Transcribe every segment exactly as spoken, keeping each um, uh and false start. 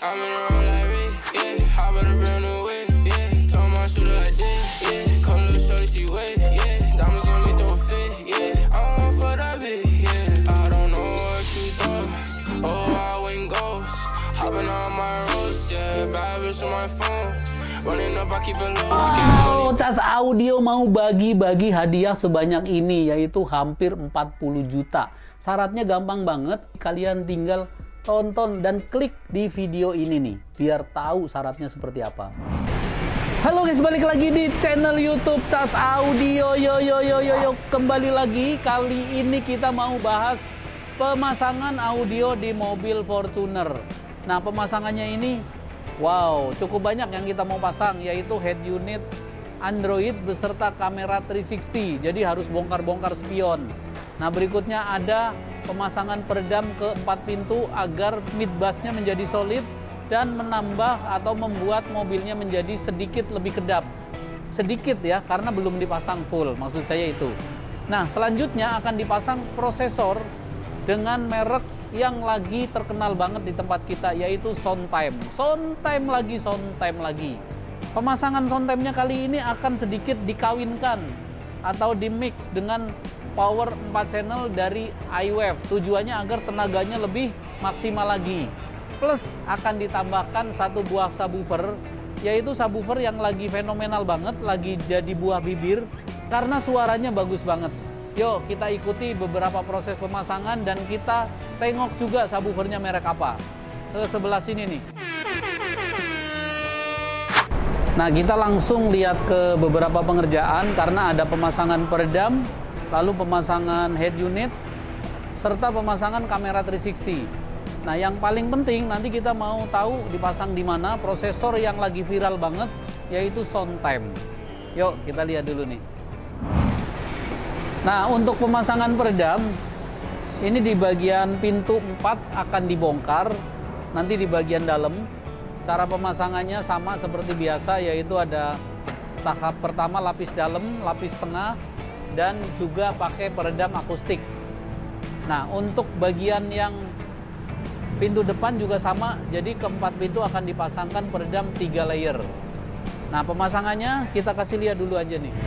I'm in a roll like Rick, yeah. Hop on a brand new way, yeah. Told my shooter like this, yeah. Call little shorty, she wet, yeah. Diamonds on me, throw a fit, yeah. I don't for that bitch, yeah. I don't know what you thought. Oh, I went ghost. Hopping on my roast, yeah. Bad bitch on my phone. Running up, I keep it low. Wow, Cas Audio mau bagi-bagi hadiah sebanyak ini, yaitu hampir empat puluh juta. Syaratnya gampang banget, kalian tinggal tonton dan klik di video ini nih, biar tahu syaratnya seperti apa. Halo guys, balik lagi di channel YouTube Cas Audio. Yo yo yo yo yo, kembali lagi. Kali ini kita mau bahas pemasangan audio di mobil Fortuner. Nah, pemasangannya ini wow, cukup banyak yang kita mau pasang, yaitu head unit Android beserta kamera tiga enam nol. Jadi harus bongkar-bongkar spion. Nah, berikutnya ada pemasangan peredam ke empat pintu agar mid bassnya menjadi solid dan menambah atau membuat mobilnya menjadi sedikit lebih kedap. Sedikit ya, karena belum dipasang full, maksud saya itu. Nah, selanjutnya akan dipasang prosesor dengan merek yang lagi terkenal banget di tempat kita, yaitu Soundtime. Soundtime lagi, Soundtime lagi. Pemasangan Soundtime-nya kali ini akan sedikit dikawinkan atau dimix dengan power empat channel dari iWave. Tujuannya agar tenaganya lebih maksimal lagi. Plus akan ditambahkan satu buah subwoofer, yaitu subwoofer yang lagi fenomenal banget, lagi jadi buah bibir karena suaranya bagus banget. Yuk kita ikuti beberapa proses pemasangan dan kita tengok juga subwoofernya merek apa. Ke sebelah sini nih. Nah, kita langsung lihat ke beberapa pengerjaan karena ada pemasangan peredam, lalu pemasangan head unit, serta pemasangan kamera tiga enam nol. Nah, yang paling penting nanti kita mau tahu dipasang di mana prosesor yang lagi viral banget, yaitu Soundtime. Yuk kita lihat dulu nih. Nah, untuk pemasangan peredam, ini di bagian pintu empat akan dibongkar, nanti di bagian dalam. Cara pemasangannya sama seperti biasa, yaitu ada tahap pertama lapis dalam, lapis tengah, dan juga pakai peredam akustik. Nah, untuk bagian yang pintu depan juga sama, jadi keempat pintu akan dipasangkan peredam tiga layer. Nah, pemasangannya kita kasih lihat dulu aja nih.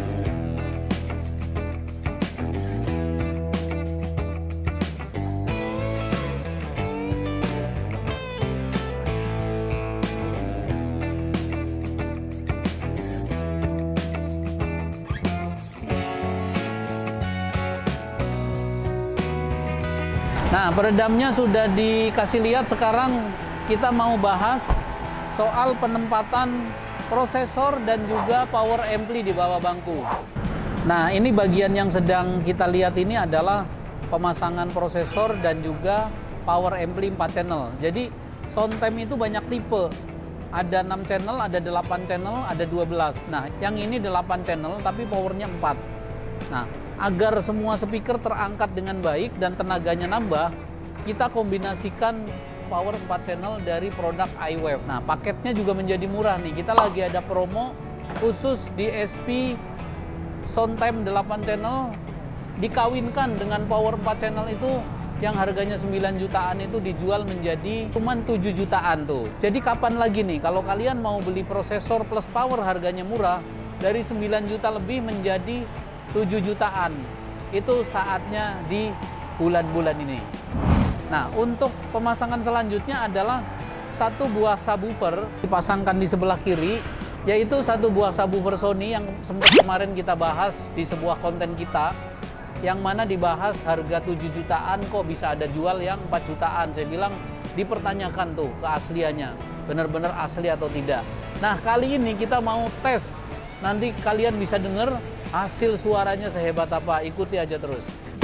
Nah, peredamnya sudah dikasih lihat. Sekarang kita mau bahas soal penempatan prosesor dan juga power ampli di bawah bangku. Nah, ini bagian yang sedang kita lihat ini adalah pemasangan prosesor dan juga power ampli empat channel. Jadi, Soundtime itu banyak tipe. Ada enam channel, ada delapan channel, ada dua belas. Nah, yang ini delapan channel tapi powernya empat. Nah, agar semua speaker terangkat dengan baik dan tenaganya nambah, kita kombinasikan power empat channel dari produk iWave. Nah, paketnya juga menjadi murah nih. Kita lagi ada promo khusus di S P Soundtime delapan channel dikawinkan dengan power empat channel itu yang harganya sembilan jutaan itu dijual menjadi cuman tujuh jutaan tuh. Jadi kapan lagi nih kalau kalian mau beli prosesor plus power harganya murah dari sembilan juta lebih menjadi tujuh jutaan, itu saatnya di bulan-bulan ini. Nah, untuk pemasangan selanjutnya adalah satu buah subwoofer dipasangkan di sebelah kiri, yaitu satu buah subwoofer Sony yang sempat kemarin kita bahas di sebuah konten kita, yang mana dibahas harga tujuh jutaan kok bisa ada jual yang empat jutaan. Saya bilang dipertanyakan tuh keasliannya, benar-benar asli atau tidak. Nah, kali ini kita mau tes, nanti kalian bisa dengar hasil suaranya sehebat apa, ikuti aja terus.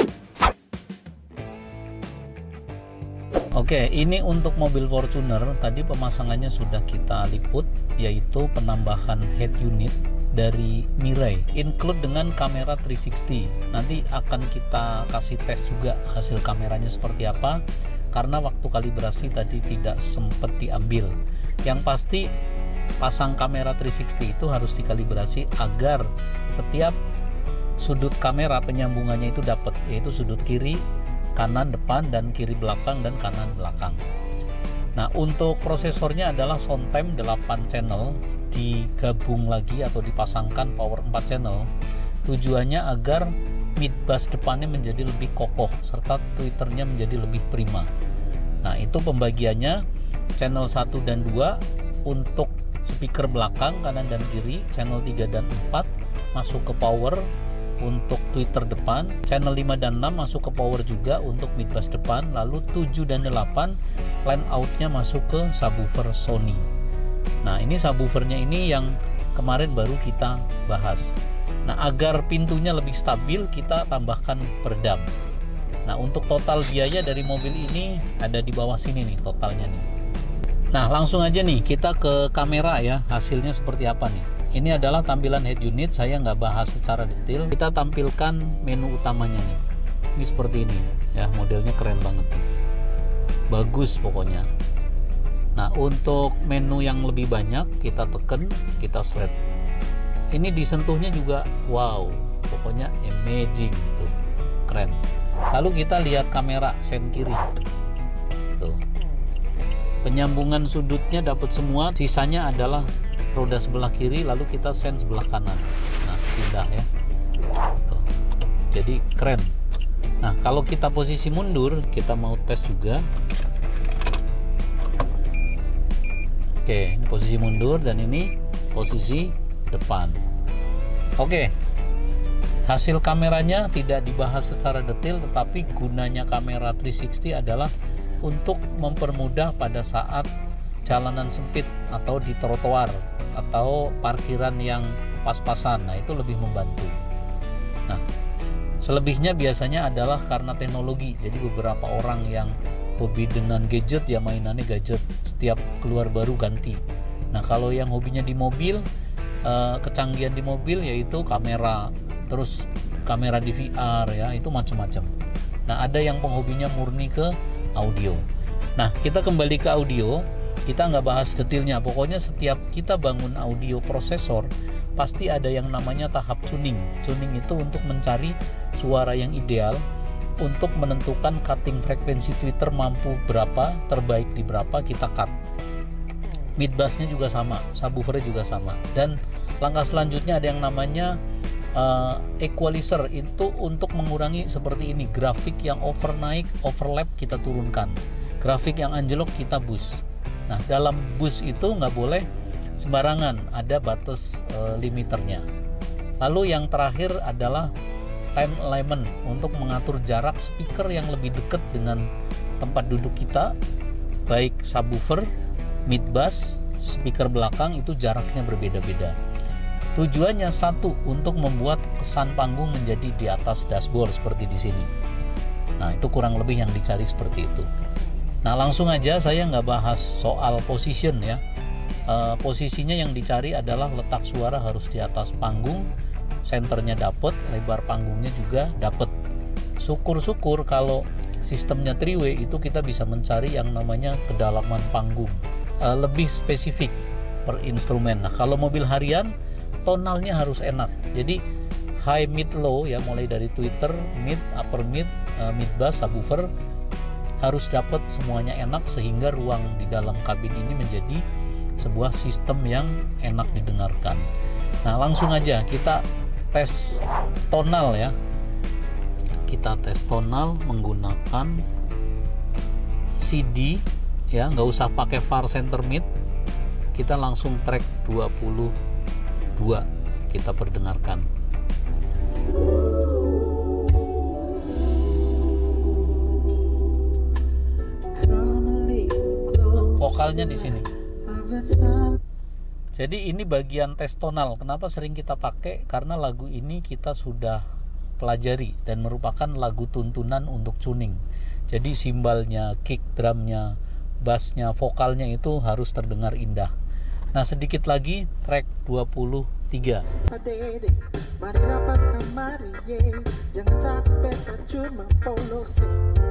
Oke, ini untuk mobil Fortuner, tadi pemasangannya sudah kita liput, yaitu penambahan head unit dari Mirai, include dengan kamera tiga enam nol. Nanti akan kita kasih tes juga hasil kameranya seperti apa, karena waktu kalibrasi tadi tidak sempat diambil. Yang pasti pasang kamera tiga enam nol itu harus dikalibrasi agar setiap sudut kamera penyambungannya itu dapat, yaitu sudut kiri, kanan depan, dan kiri belakang, dan kanan belakang. Nah, untuk prosesornya adalah Soundtime delapan channel digabung lagi atau dipasangkan power empat channel. Tujuannya agar mid bass depannya menjadi lebih kokoh serta tweeternya menjadi lebih prima. Nah, itu pembagiannya channel satu dan dua untuk speaker belakang kanan dan kiri, channel tiga dan empat masuk ke power untuk tweeter depan, channel lima dan enam masuk ke power juga untuk mid bass depan, lalu tujuh dan delapan line outnya masuk ke subwoofer Sony. Nah, ini subwoofernya ini yang kemarin baru kita bahas. Nah, agar pintunya lebih stabil kita tambahkan peredam. Nah, untuk total biaya dari mobil ini ada di bawah sini nih totalnya nih. Nah, langsung aja nih kita ke kamera ya, hasilnya seperti apa nih. Ini adalah tampilan head unit, saya nggak bahas secara detail. Kita tampilkan menu utamanya nih. Ini seperti ini ya, modelnya keren banget nih. Bagus pokoknya. Nah, untuk menu yang lebih banyak kita tekan, kita select. Ini disentuhnya juga wow, pokoknya amazing gitu. Keren. Lalu kita lihat kamera sen kiri. Tuh. Penyambungan sudutnya dapat semua, sisanya adalah roda sebelah kiri, lalu kita sen sebelah kanan. Nah, pindah ya. Tuh. Jadi keren. Nah, kalau kita posisi mundur, kita mau tes juga. Oke, ini posisi mundur dan ini posisi depan. Oke. Hasil kameranya tidak dibahas secara detail, tetapi gunanya kamera tiga enam nol adalah untuk mempermudah pada saat jalanan sempit atau di trotoar atau parkiran yang pas-pasan. Nah, itu lebih membantu. Nah, selebihnya biasanya adalah karena teknologi. Jadi beberapa orang yang hobi dengan gadget ya mainannya gadget, setiap keluar baru ganti. Nah, kalau yang hobinya di mobil, eh, kecanggihan di mobil yaitu kamera, terus kamera D V R ya, itu macam-macam. Nah, ada yang penghobinya murni ke audio. Nah, kita kembali ke audio. Kita nggak bahas detailnya, pokoknya setiap kita bangun audio prosesor pasti ada yang namanya tahap tuning. Tuning itu untuk mencari suara yang ideal, untuk menentukan cutting frekuensi tweeter mampu berapa, terbaik di berapa, kita cut. Mid bassnya juga sama, subwoofernya juga sama. Dan langkah selanjutnya ada yang namanya uh, equalizer, itu untuk mengurangi seperti ini, grafik yang over naik, overlap kita turunkan, grafik yang anjlok kita boost. Nah, dalam boost itu nggak boleh sembarangan, ada batas e, limiternya. Lalu yang terakhir adalah time alignment untuk mengatur jarak speaker yang lebih dekat dengan tempat duduk kita, baik subwoofer, mid bass, speaker belakang itu jaraknya berbeda-beda. Tujuannya satu, untuk membuat kesan panggung menjadi di atas dashboard seperti di sini. Nah, itu kurang lebih yang dicari seperti itu. Nah, langsung aja saya nggak bahas soal position ya. E, posisinya yang dicari adalah letak suara harus di atas panggung, senternya dapet, lebar panggungnya juga dapet. Syukur-syukur kalau sistemnya three way itu kita bisa mencari yang namanya kedalaman panggung, e, lebih spesifik per instrumen. Nah, kalau mobil harian tonalnya harus enak. Jadi high, mid, low ya, mulai dari tweeter, mid, upper mid, e, mid bass, subwoofer harus dapat semuanya enak sehingga ruang di dalam kabin ini menjadi sebuah sistem yang enak didengarkan. Nah, langsung aja kita tes tonal ya. Kita tes tonal menggunakan C D ya, nggak usah pakai far center mid. Kita langsung track dua puluh dua kita perdengarkan. Vokalnya di sini. Jadi ini bagian tes tonal. Kenapa sering kita pakai? Karena lagu ini kita sudah pelajari dan merupakan lagu tuntunan untuk tuning. Jadi simbalnya, kick drumnya, bassnya, vokalnya itu harus terdengar indah. Nah, sedikit lagi track dua puluh tiga. Mari rapat kamari, jangan takut cuma polose.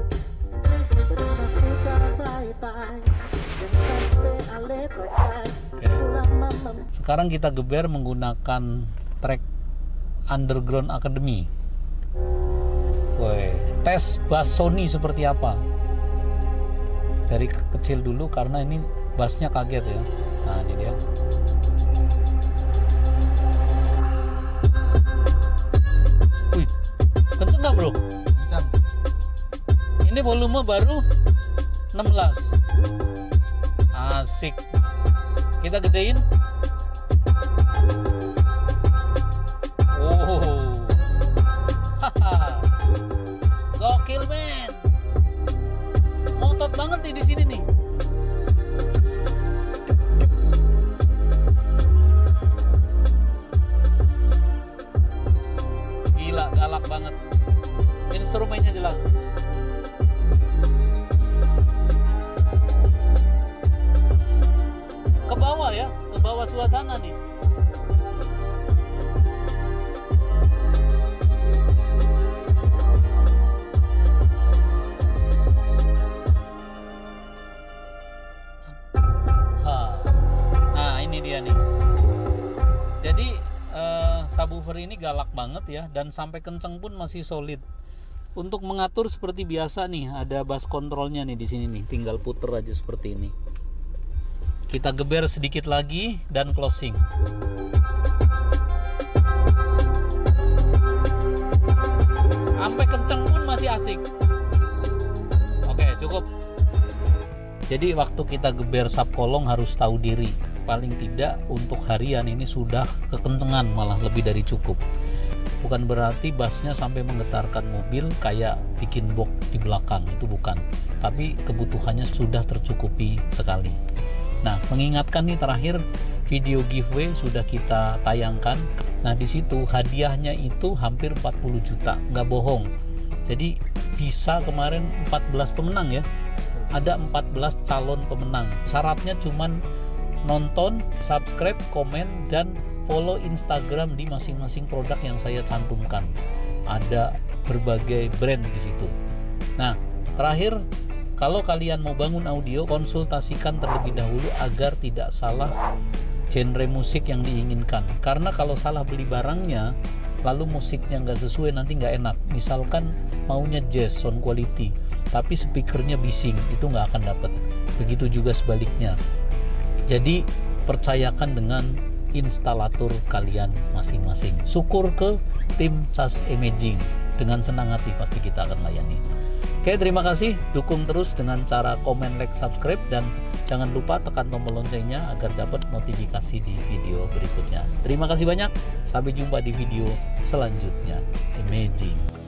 Sekarang kita geber menggunakan track Underground Academy. Woy, tes bass Sony seperti apa? dari kecil dulu karena ini bassnya kaget ya. Nah ini dia. Wih, kenceng nggak bro? Kencang. Ini volume baru enam belas. Asik. Kita gedein. Oh. Haha. Gokil men. Ngotot banget nih di sini nih. Gila, galak banget. Instrumennya jelas. Ke bawah ya, ke bawah suasana nih. Ha. Nah ini dia nih. Jadi eh, subwoofer ini galak banget ya, dan sampai kenceng pun masih solid. Untuk mengatur seperti biasa nih, ada bass controlnya nih di sini nih, tinggal puter aja seperti ini. Kita geber sedikit lagi dan closing. Sampai kenceng pun masih asik. Oke, cukup. Jadi waktu kita geber subkolong harus tahu diri. Paling tidak untuk harian ini sudah kekencengan, malah lebih dari cukup. Bukan berarti bassnya sampai menggetarkan mobil kayak bikin box di belakang, itu bukan. Tapi kebutuhannya sudah tercukupi sekali. Nah, mengingatkan nih terakhir, video giveaway sudah kita tayangkan. Nah, di situ hadiahnya itu hampir empat puluh juta, nggak bohong. Jadi bisa kemarin empat belas pemenang ya. Ada empat belas calon pemenang. Syaratnya cuman nonton, subscribe, komen, dan follow Instagram di masing-masing produk yang saya cantumkan. Ada berbagai brand di situ. Nah, terakhir, kalau kalian mau bangun audio, konsultasikan terlebih dahulu agar tidak salah genre musik yang diinginkan. Karena kalau salah beli barangnya, lalu musiknya nggak sesuai, nanti nggak enak. Misalkan maunya jazz, sound quality, tapi speakernya bising, itu nggak akan dapat. Begitu juga sebaliknya. Jadi percayakan dengan instalator kalian masing-masing. Syukur ke tim Cas Imaging, dengan senang hati pasti kita akan layani. Oke, terima kasih. Dukung terus dengan cara komen, like, subscribe, dan jangan lupa tekan tombol loncengnya agar dapat notifikasi di video berikutnya. Terima kasih banyak. Sampai jumpa di video selanjutnya. Imaging.